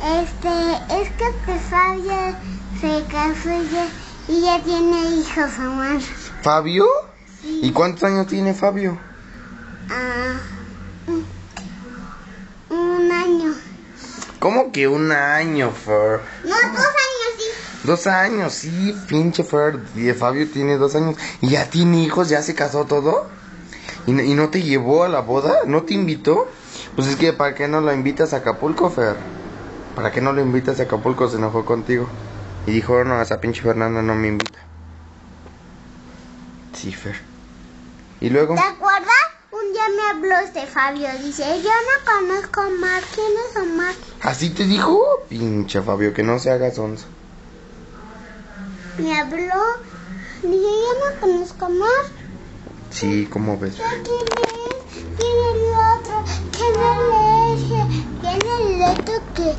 Es que pues Fabio se casó y ya tiene hijos, Omar. ¿Fabio? Sí. ¿Y cuántos años tiene Fabio? Un año. ¿Cómo que un año, Fer? No, 2 años, sí. 2 años, sí, pinche Fer. Fabio tiene 2 años. ¿Y ya tiene hijos? ¿Ya se casó todo? ¿Y no te llevó a la boda? ¿No te invitó? Pues es que ¿para qué no lo invitas a Acapulco, Fer? ¿Para qué no lo invitas a Acapulco? Se enojó contigo. Y dijo, no, esa pinche Fernanda no me invita. Sí, Fer. ¿Y luego? ¿Te acuerdas? Un día me habló Fabio. Dice, yo no conozco a Omar. ¿Quién es Omar? ¿Así te dijo? Pinche Fabio, que no se haga sonso. Me habló. Dije, yo no conozco a Omar. Sí, ¿cómo ves? ¿Quién es? ¿Quién es el otro? ¿Quién es ese? ¿Quién es el otro que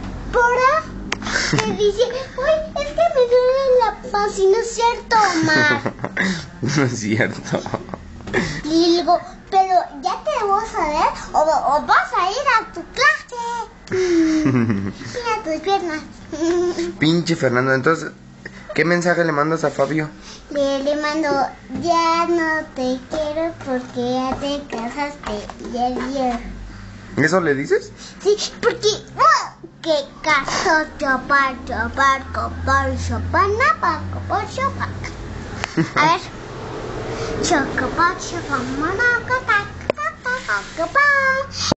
te dice, uy, es que me duele la panza? Y no es cierto, Omar. No es cierto. Y digo, pero ya te vas a ver o vas a ir a tu clase. Mira tus piernas. Pinche Fernando, entonces, ¿qué mensaje le mandas a Fabio? Le mando, ya no te quiero porque ya te casaste y ayer. ¿Eso le dices? Sí, porque que casó chopar, copar, chopana, copar, chopar. A ver. Chocopar, chopamana, copar, copar.